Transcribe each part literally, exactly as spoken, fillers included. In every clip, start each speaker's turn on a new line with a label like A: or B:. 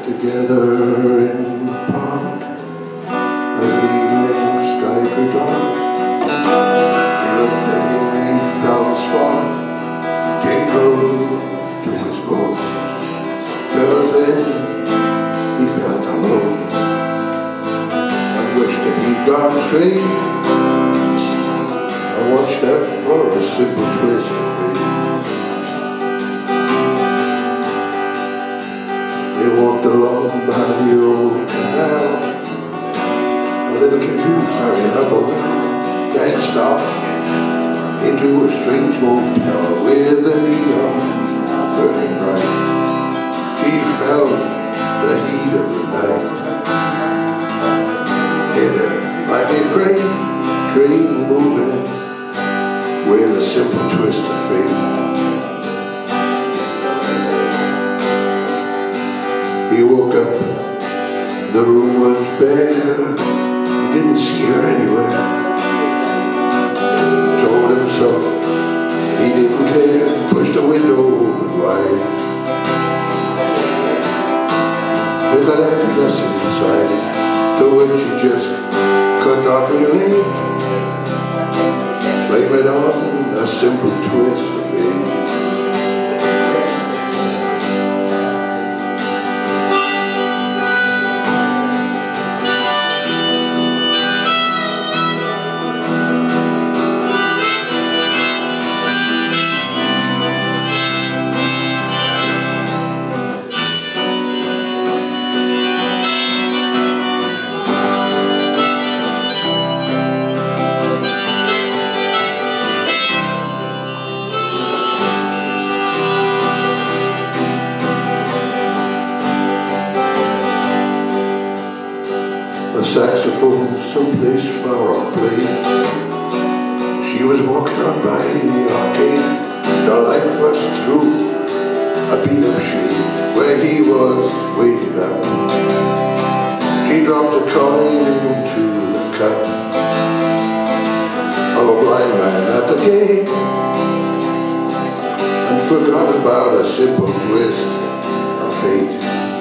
A: together in the park as the evening sky grew dark. She looked at him and he felt a spark tingle to his bones. Till then he felt alone and wished that he'd gone straight. I watched out for a simple twist of fate. They walked along by the old canal, a little confused, hurrying up a while, then stopped into a strange motel with the neon burning bright. She felt the heat of the night in a mighty freight train moving with a simple twist of fate. He woke up, the room was bare, he didn't see her anywhere. Told himself he didn't care, pushed the window open wide. With an emptiness inside, to which he just could not relate. Blame it on a simple twist of fate. A saxophone someplace far off played. She was walking on by the arcade. The light burst through a beat of shade where he was waiting up. She dropped a coin into the cup of a blind man at the gate and forgot about a simple twist of fate.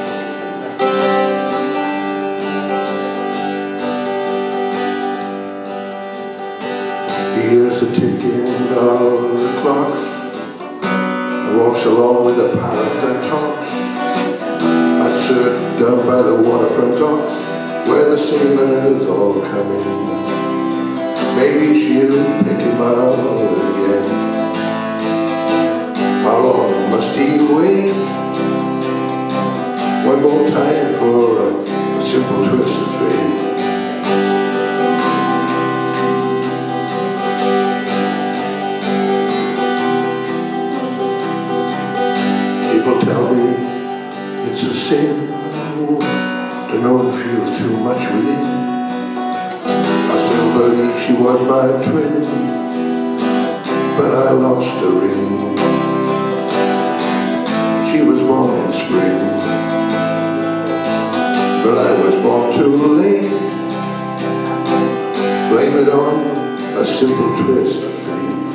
A: He hears the ticking of the clocks and walks along with a parrot that talks. I'd sit down by the waterfront docks where the sailors all come in. Maybe she'll pick him out again. How long must he wait? One more time for a, a simple twist of fate. People tell me it's a sin to know and feel too much within. I still believe she was my twin, but I lost the ring. She was born in spring, but I was born too late. Blame it on a simple twist of fate.